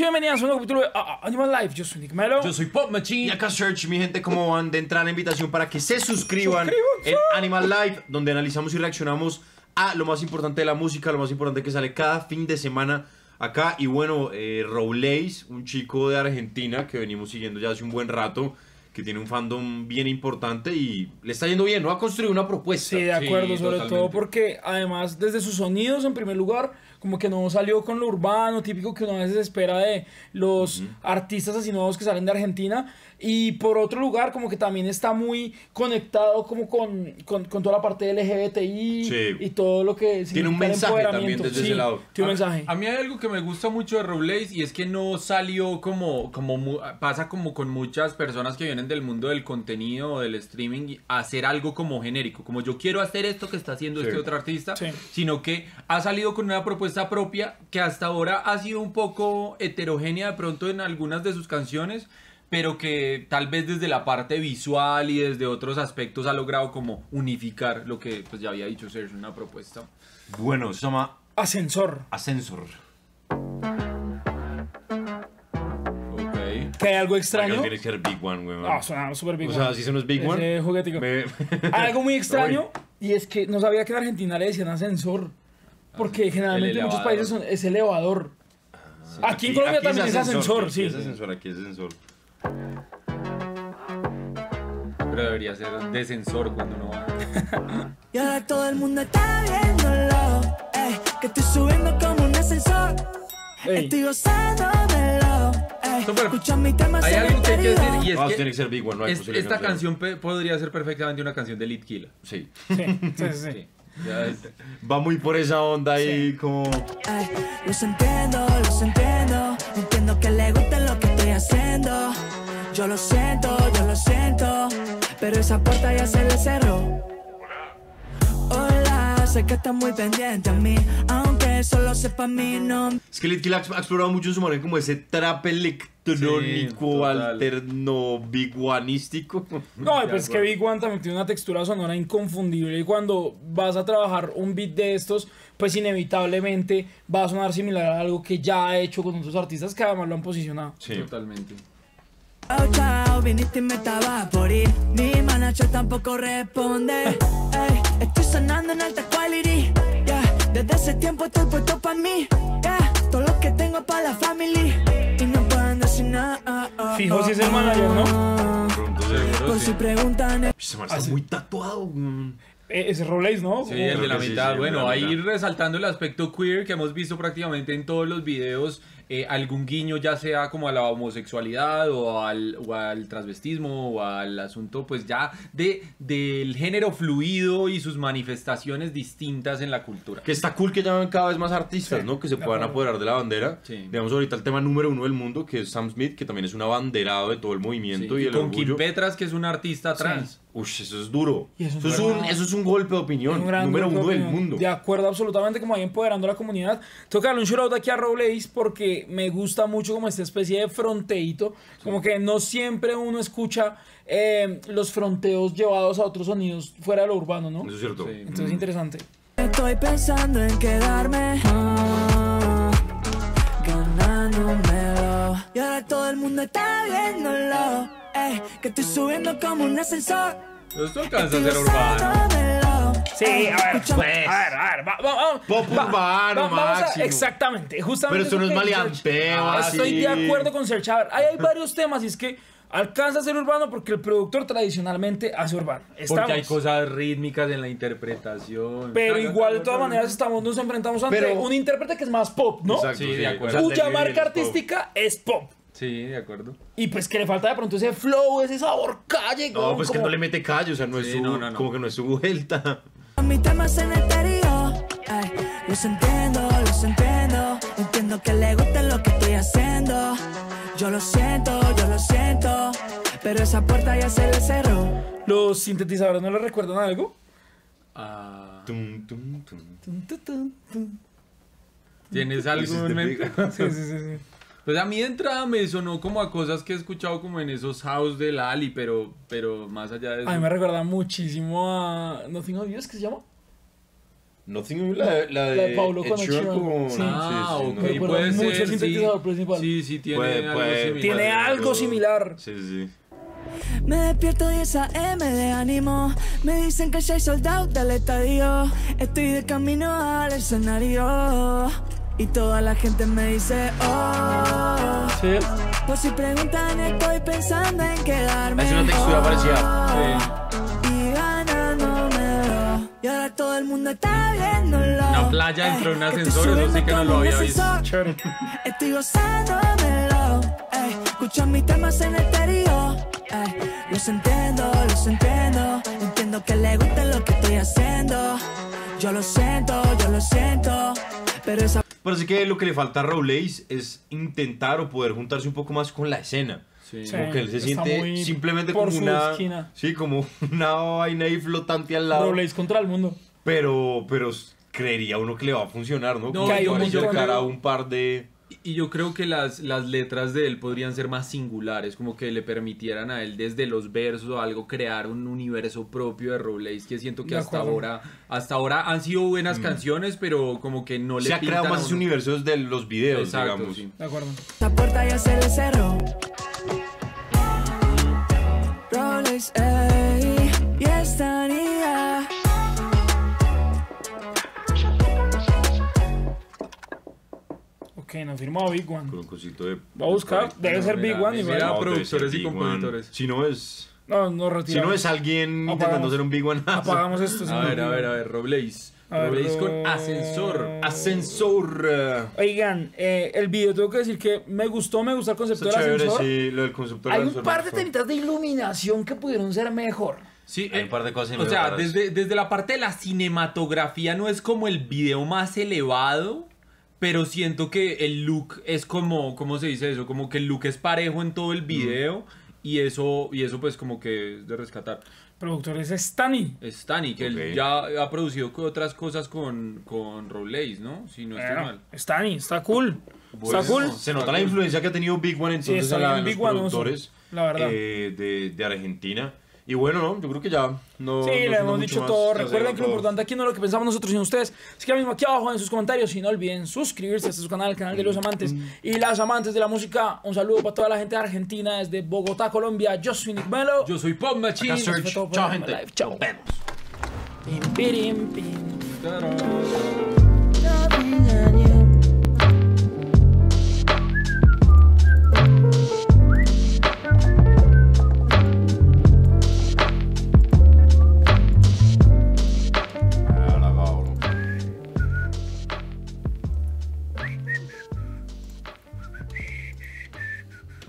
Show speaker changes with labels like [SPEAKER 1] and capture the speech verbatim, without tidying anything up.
[SPEAKER 1] bienvenidos a un nuevo capítulo de uh, Animal Life. Yo soy Nick Melo.
[SPEAKER 2] Yo soy Pop Machine.
[SPEAKER 3] Y acá Search, mi gente, ¿cómo van? De entrar la invitación para que se suscriban
[SPEAKER 1] Suscríbanse.
[SPEAKER 3] en Animal Life, donde analizamos y reaccionamos a lo más importante de la música, lo más importante que sale cada fin de semana acá. Y bueno, eh, Rouleis, un chico de Argentina que venimos siguiendo ya hace un buen rato, que tiene un fandom bien importante y le está yendo bien, ¿no? Ha construido una propuesta.
[SPEAKER 1] Sí, de acuerdo,
[SPEAKER 2] Sí,
[SPEAKER 1] sobre
[SPEAKER 2] totalmente.
[SPEAKER 1] todo porque además desde sus sonidos en primer lugar, como que no salió con lo urbano, típico que uno a veces espera de los uh-huh. artistas así nuevos que salen de Argentina. Y por otro lugar, como que también está muy conectado como con, con, con toda la parte L G B T I
[SPEAKER 3] sí.
[SPEAKER 1] y todo lo que
[SPEAKER 3] tiene un mensaje también desde
[SPEAKER 1] sí,
[SPEAKER 3] ese lado.
[SPEAKER 1] Tiene un
[SPEAKER 2] a,
[SPEAKER 1] mensaje.
[SPEAKER 2] A mí hay algo que me gusta mucho de Rouleis y es que no salió como, como pasa como con muchas personas que vienen del mundo del contenido o del streaming a hacer algo como genérico, como yo quiero hacer esto que está haciendo sí. este otro artista, sí. sino que ha salido con una propuesta propia que hasta ahora ha sido un poco heterogénea de pronto en algunas de sus canciones, pero que tal vez desde la parte visual y desde otros aspectos ha logrado como unificar lo que pues ya había dicho Sergio, una propuesta.
[SPEAKER 3] Bueno, se llama
[SPEAKER 1] Ascensor.
[SPEAKER 3] Ascensor.
[SPEAKER 1] ¿Que hay algo extraño?
[SPEAKER 3] Tiene que ser Big One, güey.
[SPEAKER 1] Ah, suena súper Big
[SPEAKER 3] o
[SPEAKER 1] One.
[SPEAKER 3] O sea, si eso no es Big
[SPEAKER 1] Ese
[SPEAKER 3] One.
[SPEAKER 1] juguetico.
[SPEAKER 3] Me...
[SPEAKER 1] Hay algo muy extraño y es que no sabía que en Argentina le decían ascensor. Porque generalmente en muchos países son, es elevador. Sí. Aquí, aquí en Colombia aquí también es ascensor,
[SPEAKER 3] es ascensor,
[SPEAKER 1] sí.
[SPEAKER 3] Es ascensor, aquí es ascensor.
[SPEAKER 2] Pero debería ser descensor cuando uno va.
[SPEAKER 4] Y ahora todo el mundo está viéndolo, eh, que estoy subiendo como un ascensor. Ey. Estoy gozándomelo, eh, escucha mi tema.
[SPEAKER 2] Hay algo que hay que decir y es
[SPEAKER 3] oh,
[SPEAKER 2] que
[SPEAKER 3] tiene que ser Big One, no hay
[SPEAKER 2] es, esta canción podría ser perfectamente una canción de Litquila.
[SPEAKER 3] Sí.
[SPEAKER 1] Sí, sí, sí. sí.
[SPEAKER 2] Ya es.
[SPEAKER 3] Va muy por esa onda ahí
[SPEAKER 1] sí.
[SPEAKER 3] como...
[SPEAKER 4] Ay, los entiendo, los entiendo. Entiendo que le gusta lo que estoy haciendo. Yo lo siento, yo lo siento. Pero esa puerta ya se le cerró. Hola, sé que estás muy pendiente a mí, aunque solo sepa mi nombre.
[SPEAKER 3] Es que Litquila ha explorado mucho en su manera como ese trap electrónico, sí, alterno, big oneístico.
[SPEAKER 1] No, pues es que Big One también tiene una textura sonora inconfundible y cuando vas a trabajar un beat de estos, pues inevitablemente va a sonar similar a algo que ya ha hecho con otros artistas que además lo han posicionado.
[SPEAKER 2] Sí, totalmente.
[SPEAKER 4] Chao, chao, viniste y me estaba por ir. Mi manager tampoco responde. Ey, estoy sonando en alta quality. Yeah, desde ese tiempo estoy puesto pa' mí. Yeah, todo lo que tengo pa' la family. Y no pueden decir nada.
[SPEAKER 1] Fijo si es el manager, ¿no?
[SPEAKER 4] Por si preguntan.
[SPEAKER 3] Se me está muy tatuado.
[SPEAKER 1] Eh, ese Rouleis, ¿no?
[SPEAKER 2] Sí, el de la
[SPEAKER 3] sí,
[SPEAKER 2] mitad.
[SPEAKER 3] sí,
[SPEAKER 2] bueno,
[SPEAKER 3] la
[SPEAKER 2] ahí
[SPEAKER 3] mitad.
[SPEAKER 2] resaltando el aspecto queer que hemos visto prácticamente en todos los videos. Eh, algún guiño ya sea como a la homosexualidad o al, o al transvestismo o al asunto pues ya de, del género fluido y sus manifestaciones distintas en la cultura.
[SPEAKER 3] Que está cool que llamen cada vez más artistas,
[SPEAKER 1] sí,
[SPEAKER 3] ¿no? Que se puedan
[SPEAKER 1] acuerdo.
[SPEAKER 3] apoderar de la bandera.
[SPEAKER 2] Sí.
[SPEAKER 3] Digamos ahorita el tema número uno del mundo, que es Sam Smith, que también es un abanderado de todo el movimiento
[SPEAKER 2] Sí,
[SPEAKER 3] y
[SPEAKER 2] y
[SPEAKER 3] el
[SPEAKER 2] con
[SPEAKER 3] orgullo.
[SPEAKER 2] Kim Petras, que es un artista trans.
[SPEAKER 1] Sí.
[SPEAKER 3] Uy, eso es duro.
[SPEAKER 1] Y eso,
[SPEAKER 3] eso,
[SPEAKER 1] es
[SPEAKER 3] es un, eso es un golpe de opinión.
[SPEAKER 1] un gran
[SPEAKER 3] número
[SPEAKER 1] grupo
[SPEAKER 3] uno
[SPEAKER 1] de
[SPEAKER 3] del
[SPEAKER 1] opinión.
[SPEAKER 3] mundo.
[SPEAKER 1] De acuerdo, absolutamente, como ahí empoderando a la comunidad. Tengo que darle un shout out aquí a Rouleis porque me gusta mucho como esta especie de fronteíto. Sí. Como que no siempre uno escucha eh, los fronteos llevados a otros sonidos fuera de lo urbano, ¿no?
[SPEAKER 3] Eso es cierto.
[SPEAKER 2] Sí.
[SPEAKER 1] Entonces, mm. interesante.
[SPEAKER 4] Estoy pensando en quedarme oh, ganándomelo. Y ahora todo el mundo está viéndolo. Eh, que estoy subiendo como un ascensor.
[SPEAKER 2] Esto alcanza a ser urbano.
[SPEAKER 1] Sí, a ver, pues, a ver, a ver, va, va, va,
[SPEAKER 3] Pop
[SPEAKER 1] va,
[SPEAKER 3] urbano,
[SPEAKER 1] va, vamos
[SPEAKER 3] máximo.
[SPEAKER 1] A, exactamente, justamente.
[SPEAKER 3] Pero esto no es maleanteo,
[SPEAKER 1] ah,
[SPEAKER 3] así.
[SPEAKER 1] Estoy de acuerdo con Serge. A ver, ahí hay varios temas y es que alcanza a ser urbano porque el productor tradicionalmente hace urbano. Estamos,
[SPEAKER 2] porque hay cosas rítmicas en la interpretación.
[SPEAKER 1] Pero igual, de todas maneras, estamos, nos enfrentamos ante
[SPEAKER 3] pero,
[SPEAKER 1] un intérprete que es más pop, ¿no?
[SPEAKER 3] Exacto,
[SPEAKER 2] sí,
[SPEAKER 3] sí,
[SPEAKER 2] de acuerdo.
[SPEAKER 1] Cuya marca artística es pop.
[SPEAKER 2] Sí, de acuerdo.
[SPEAKER 1] Y pues que le falta de pronto ese flow, ese sabor calle.
[SPEAKER 3] No,
[SPEAKER 1] como,
[SPEAKER 3] pues que no le mete calle, o sea, no es
[SPEAKER 2] sí,
[SPEAKER 3] su,
[SPEAKER 2] no, no, no.
[SPEAKER 3] como que no es su vuelta.
[SPEAKER 4] Mi tema es en el exterior. Ay, los entiendo, los entiendo. Entiendo que le gusta lo que estoy haciendo. Yo lo siento, yo lo siento. Pero esa puerta ya se le cerró.
[SPEAKER 1] ¿Los sintetizadores no le recuerdan algo?
[SPEAKER 2] Ah,
[SPEAKER 3] Tum, tum, tum.
[SPEAKER 1] Tum, tum, tum, tum.
[SPEAKER 2] ¿tienes algo en mente?
[SPEAKER 1] Sí, sí, sí, sí.
[SPEAKER 2] Pues a mí de entrada me sonó como a cosas que he escuchado como en esos house de Lali, pero, pero más allá de eso.
[SPEAKER 1] A mí me recuerda muchísimo a Nothing Obvious, ¿qué se llama?
[SPEAKER 3] Nothing, la, de- la de,
[SPEAKER 1] La de Paulo
[SPEAKER 3] Ed
[SPEAKER 1] con
[SPEAKER 3] Sheeran
[SPEAKER 1] Sheeran.
[SPEAKER 3] con-
[SPEAKER 1] Sí.
[SPEAKER 2] Ah,
[SPEAKER 3] sí, sí,
[SPEAKER 2] ok,
[SPEAKER 3] no.
[SPEAKER 1] Recuerdo
[SPEAKER 2] puede
[SPEAKER 1] mucho
[SPEAKER 2] ser.
[SPEAKER 1] el sintetizador principal.
[SPEAKER 2] Sí, sí, tiene
[SPEAKER 3] Puede-
[SPEAKER 2] algo
[SPEAKER 3] puede-
[SPEAKER 2] similar.
[SPEAKER 1] Tiene
[SPEAKER 3] puede-
[SPEAKER 1] algo
[SPEAKER 3] puede-
[SPEAKER 1] similar.
[SPEAKER 3] Sí, sí, sí.
[SPEAKER 4] Me despierto diez a eme de ánimo. Me dicen que ya hay sold out del estadio. Estoy de camino al escenario. Y toda la gente me dice, oh.
[SPEAKER 1] Sí.
[SPEAKER 4] Por si preguntan, estoy pensando en quedarme.
[SPEAKER 3] Es una textura
[SPEAKER 4] oh,
[SPEAKER 3] parecida.
[SPEAKER 4] Y ganándomelo. Y ahora todo el mundo está viéndolo.
[SPEAKER 2] Una playa dentro de un
[SPEAKER 4] Estoy
[SPEAKER 2] ascensor, eso sí
[SPEAKER 4] subiendo
[SPEAKER 2] que no
[SPEAKER 4] como
[SPEAKER 2] lo
[SPEAKER 4] un
[SPEAKER 2] había visto.
[SPEAKER 4] ascensor.
[SPEAKER 1] Chévere.
[SPEAKER 4] Estoy gozándomelo, ey. Escuchan mis temas en el estéreo, ey. Los entiendo, los entiendo. Entiendo que le gusta lo que estoy haciendo. Yo lo siento, yo lo siento. Pero esa
[SPEAKER 3] Pero sí que lo que le falta a Robles es intentar o poder juntarse un poco más con la escena.
[SPEAKER 2] Sí.
[SPEAKER 1] Sí.
[SPEAKER 3] Como que él se
[SPEAKER 1] está
[SPEAKER 3] siente
[SPEAKER 1] muy
[SPEAKER 3] simplemente
[SPEAKER 1] por
[SPEAKER 3] como
[SPEAKER 1] su
[SPEAKER 3] una,
[SPEAKER 1] esquina.
[SPEAKER 3] sí, como una vaina ahí flotante al lado.
[SPEAKER 1] Robles contra el mundo.
[SPEAKER 3] Pero, pero creería uno que le va a funcionar, ¿no?
[SPEAKER 2] No,
[SPEAKER 3] Como
[SPEAKER 1] que hay
[SPEAKER 3] que
[SPEAKER 1] un
[SPEAKER 3] va a
[SPEAKER 1] montón.
[SPEAKER 3] acercar a un par de...
[SPEAKER 2] Y yo creo que las, las letras de él podrían ser más singulares, como que le permitieran a él desde los versos o algo crear un universo propio de Robles, que siento que
[SPEAKER 1] De
[SPEAKER 2] hasta
[SPEAKER 1] acuerdo.
[SPEAKER 2] ahora hasta ahora han sido buenas canciones, pero como que no le
[SPEAKER 3] Se ha creado
[SPEAKER 2] pintan a
[SPEAKER 3] más ese
[SPEAKER 2] uno.
[SPEAKER 3] universo desde los videos,
[SPEAKER 2] Exacto,
[SPEAKER 3] digamos.
[SPEAKER 2] sí.
[SPEAKER 1] De acuerdo.
[SPEAKER 4] puerta ya se le cerró. Rolex, ey. Y esta niña.
[SPEAKER 1] Ok, nos firmó Big One.
[SPEAKER 3] Con un cosito de...
[SPEAKER 1] Va a buscar. Debe ser Big
[SPEAKER 2] Mira,
[SPEAKER 1] One igual.
[SPEAKER 2] mira.
[SPEAKER 3] No, debe
[SPEAKER 2] productores
[SPEAKER 3] ser
[SPEAKER 2] y
[SPEAKER 3] Big One.
[SPEAKER 2] compositores.
[SPEAKER 3] Si no es...
[SPEAKER 1] No, no
[SPEAKER 3] Si
[SPEAKER 1] retiramos.
[SPEAKER 3] no es alguien intentando
[SPEAKER 1] Apagamos.
[SPEAKER 3] hacer un Big One.
[SPEAKER 1] Apagamos esto.
[SPEAKER 2] A
[SPEAKER 1] señor.
[SPEAKER 2] ver, a ver, a ver, Robles.
[SPEAKER 1] A ver,
[SPEAKER 2] Robles con
[SPEAKER 1] Ro-
[SPEAKER 2] ascensor.
[SPEAKER 3] Ascensor. eh,
[SPEAKER 1] Oigan, eh, el video tengo que decir que me gustó, me gustó el concepto
[SPEAKER 3] Está
[SPEAKER 1] del
[SPEAKER 3] chévere,
[SPEAKER 1] ascensor.
[SPEAKER 3] sí, lo del concepto del
[SPEAKER 1] Hay un
[SPEAKER 3] ascensor
[SPEAKER 1] par
[SPEAKER 3] me
[SPEAKER 1] de
[SPEAKER 3] gustó.
[SPEAKER 1] temitas de iluminación que pudieron ser mejor.
[SPEAKER 2] Sí,
[SPEAKER 3] Hay
[SPEAKER 2] eh,
[SPEAKER 3] un par de cosas
[SPEAKER 2] O sea,
[SPEAKER 3] raras.
[SPEAKER 2] desde, desde la parte de la cinematografía no es como el video más elevado, pero siento que el look es como, ¿cómo se dice eso? Como que el look es parejo en todo el video y eso, y eso pues como que es de rescatar.
[SPEAKER 1] Productores Stani.
[SPEAKER 2] Es Tani, que
[SPEAKER 3] Ok.
[SPEAKER 2] él ya ha producido co- otras cosas con, con Robles, ¿no? Si no estoy
[SPEAKER 1] Bueno,
[SPEAKER 2] mal.
[SPEAKER 1] Stani, está cool.
[SPEAKER 2] Bueno,
[SPEAKER 1] está cool.
[SPEAKER 3] Se nota la influencia que ha tenido Big One
[SPEAKER 1] Sí,
[SPEAKER 3] entonces
[SPEAKER 1] está
[SPEAKER 3] en, la-
[SPEAKER 1] bien
[SPEAKER 3] en los
[SPEAKER 1] Big One, no
[SPEAKER 3] productores
[SPEAKER 1] son- la verdad.
[SPEAKER 3] eh, de, de Argentina. Y bueno, no, yo creo que ya no.
[SPEAKER 1] Sí,
[SPEAKER 3] no
[SPEAKER 1] le
[SPEAKER 3] siendo
[SPEAKER 1] hemos
[SPEAKER 3] mucho
[SPEAKER 1] dicho
[SPEAKER 3] más,
[SPEAKER 1] todo.
[SPEAKER 3] ya se
[SPEAKER 1] Recuerden
[SPEAKER 3] dijo
[SPEAKER 1] que lo
[SPEAKER 3] todo.
[SPEAKER 1] importante aquí no es lo que pensamos nosotros sino ustedes. Así que ahora mismo aquí abajo en sus comentarios y no olviden suscribirse a este su canal, el canal de los amantes y las amantes de la música. Un saludo para toda la gente de Argentina desde Bogotá, Colombia. Yo soy Nick Melo.
[SPEAKER 2] Yo soy Pop Machine.
[SPEAKER 3] Acá
[SPEAKER 1] Eso fue
[SPEAKER 3] Search.
[SPEAKER 1] todo por
[SPEAKER 3] Chao,
[SPEAKER 1] el
[SPEAKER 3] gente.
[SPEAKER 1] live. Chao.
[SPEAKER 3] Nos vemos.
[SPEAKER 1] Pim, pirim, pim.
[SPEAKER 2] Ta-ra.